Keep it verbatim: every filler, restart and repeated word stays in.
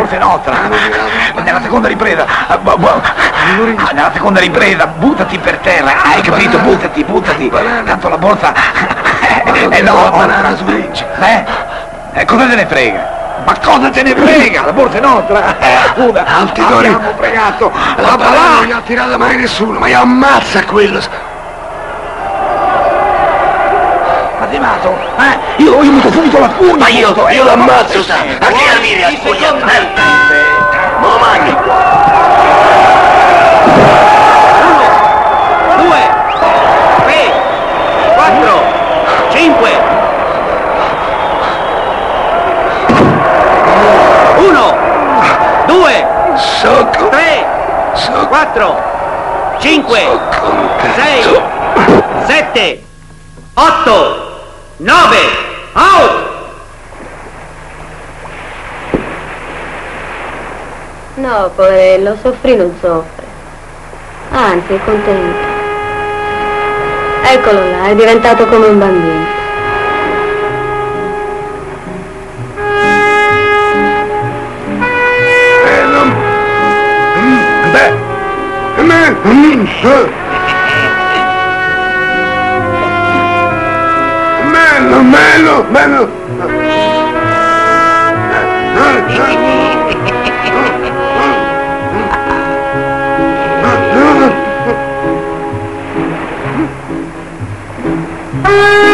borsa è nostra. Nella seconda ripresa. Nella seconda ripresa, buttati per terra. Hai capito? Buttati, buttati. Tanto la borsa. Eh no, la banana switch. Eh? Eh, cosa te ne frega? Ma cosa te ne frega? La borsa è nostra! Eh, scusa! Altidore! Abbiamo fregato! La banana non gli ha tirata mai nessuno, ma io ammazza quello! Ma sei matto? Eh? Io, io butto subito la spugna! Ma io, io l'ammazzo, sa! A chi arrivi a spugna? Ma lo mangi! Uno, due, tre, quattro, cinque! due, Socco. tre, Socco. quattro, cinque, sei, sette, otto, nove, out! No, poverello, soffrì non soffre. Anzi, è contento. Eccolo là, è diventato come un bambino. Bello, bello, bello! Ah!